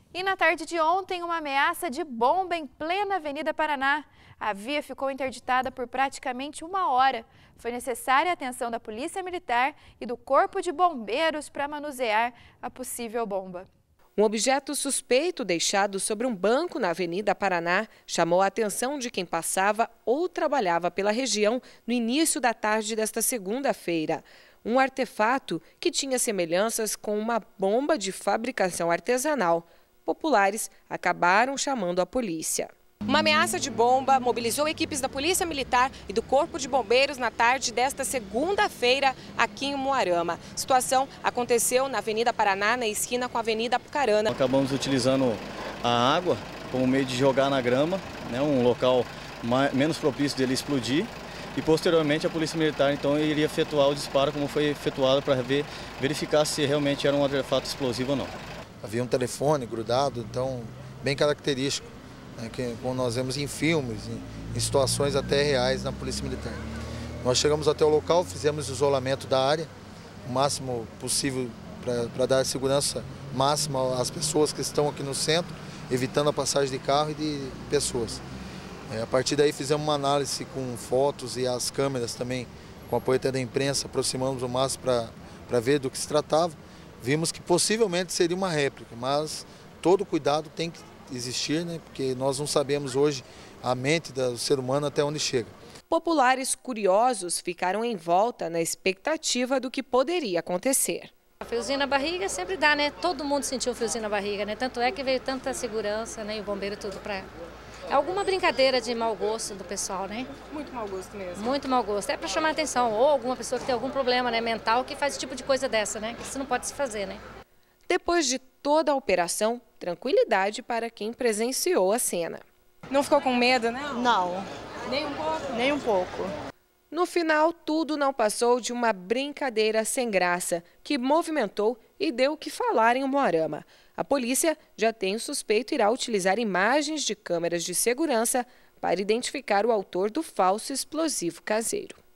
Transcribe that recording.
E na tarde de ontem, uma ameaça de bomba em plena Avenida Paraná. A via ficou interditada por praticamente 1 hora. Foi necessária a atenção da Polícia Militar e do Corpo de Bombeiros para manusear a possível bomba. Um objeto suspeito deixado sobre um banco na Avenida Paraná chamou a atenção de quem passava ou trabalhava pela região no início da tarde desta segunda-feira. Um artefato que tinha semelhanças com uma bomba de fabricação artesanal. Populares acabaram chamando a polícia. Uma ameaça de bomba mobilizou equipes da Polícia Militar e do Corpo de Bombeiros na tarde desta segunda-feira aqui em Umuarama. A situação aconteceu na Avenida Paraná, na esquina com a Avenida Apucarana. Acabamos utilizando a água como meio de jogar na grama, um local menos propício dele explodir. E posteriormente a Polícia Militar então iria efetuar o disparo como foi efetuado para verificar se realmente era um artefato explosivo ou não. Havia um telefone grudado, então bem característico, que como nós vemos em filmes, em situações até reais na Polícia Militar. Nós chegamos até o local, fizemos o isolamento da área, o máximo possível para dar segurança máxima às pessoas que estão aqui no centro, evitando a passagem de carro e de pessoas. A partir daí fizemos uma análise com fotos e as câmeras também, com apoio até da imprensa, aproximamos o máximo para ver do que se tratava. Vimos que possivelmente seria uma réplica, mas todo cuidado tem que existir, porque nós não sabemos hoje a mente do ser humano até onde chega. Populares curiosos ficaram em volta na expectativa do que poderia acontecer. A friozinho na barriga sempre dá, Todo mundo sentiu friozinho na barriga, Tanto é que veio tanta segurança, E o bombeiro tudo para... É alguma brincadeira de mau gosto do pessoal, Muito mau gosto mesmo. Muito mau gosto. É para chamar a atenção. Ou alguma pessoa que tem algum problema, mental, que faz esse tipo de coisa dessa, Que isso não pode se fazer, Depois de toda a operação, tranquilidade para quem presenciou a cena. Não ficou com medo, Não. Nem um pouco? Nem um pouco. No final, tudo não passou de uma brincadeira sem graça, que movimentou e deu o que falar em Umuarama. A polícia já tem o suspeito e irá utilizar imagens de câmeras de segurança para identificar o autor do falso explosivo caseiro.